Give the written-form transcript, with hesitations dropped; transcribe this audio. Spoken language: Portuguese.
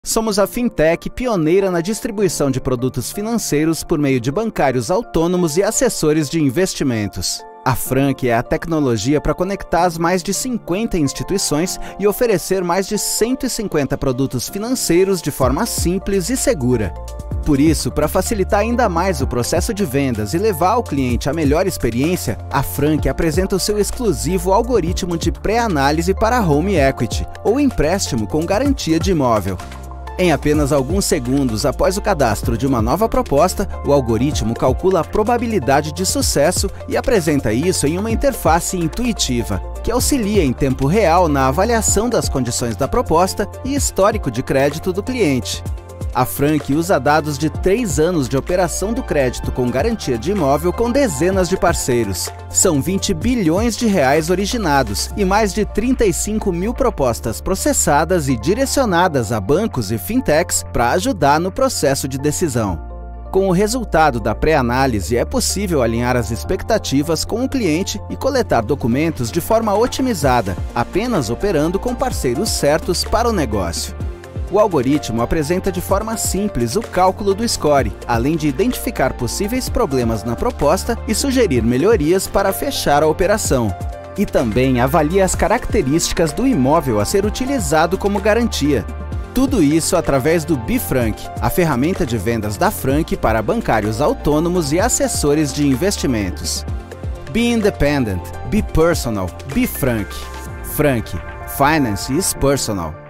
Somos a fintech pioneira na distribuição de produtos financeiros por meio de bancários autônomos e assessores de investimentos. A Frank é a tecnologia para conectar as mais de 50 instituições e oferecer mais de 150 produtos financeiros de forma simples e segura. Por isso, para facilitar ainda mais o processo de vendas e levar ao cliente a melhor experiência, a Frank apresenta o seu exclusivo algoritmo de pré-análise para home equity, ou empréstimo com garantia de imóvel. Em apenas alguns segundos após o cadastro de uma nova proposta, o algoritmo calcula a probabilidade de sucesso e apresenta isso em uma interface intuitiva, que auxilia em tempo real na avaliação das condições da proposta e histórico de crédito do cliente. A Frank usa dados de 3 anos de operação do crédito com garantia de imóvel com dezenas de parceiros. São 20 bilhões de reais originados e mais de 35 mil propostas processadas e direcionadas a bancos e fintechs para ajudar no processo de decisão. Com o resultado da pré-análise, é possível alinhar as expectativas com o cliente e coletar documentos de forma otimizada, apenas operando com parceiros certos para o negócio. O algoritmo apresenta de forma simples o cálculo do score, além de identificar possíveis problemas na proposta e sugerir melhorias para fechar a operação. E também avalia as características do imóvel a ser utilizado como garantia. Tudo isso através do BeFrank, a ferramenta de vendas da Frank para bancários autônomos e assessores de investimentos. Be independent, be personal, BeFrank. Frank. Finance is personal.